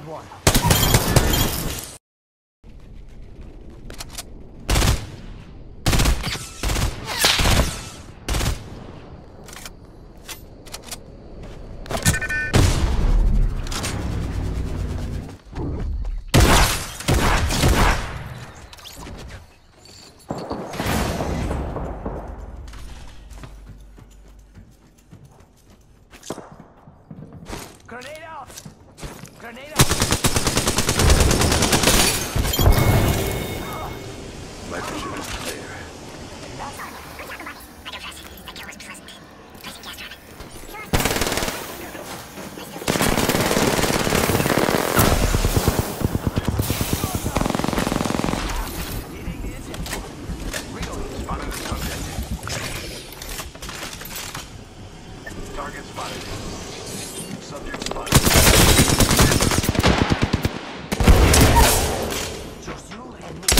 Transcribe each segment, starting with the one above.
Downed one. Grenade out! Grenade out! My vision is clear. Spotted the subject. Target spotted. Subject spotted. Just you and me.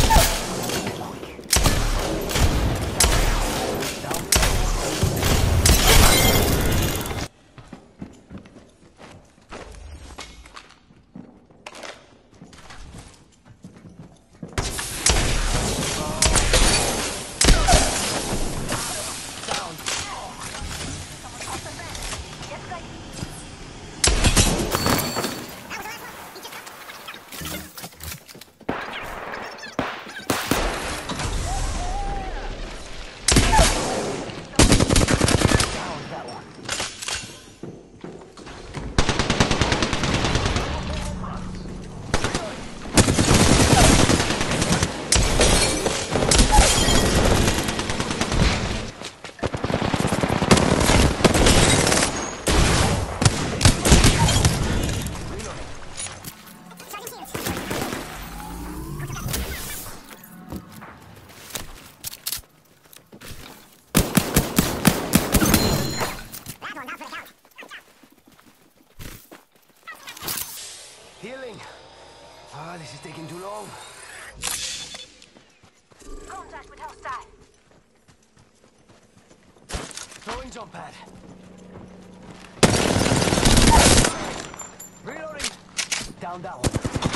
Healing. Ah, this is taking too long. Contact with hostile. Throwing jump pad. Reloading. Down that one.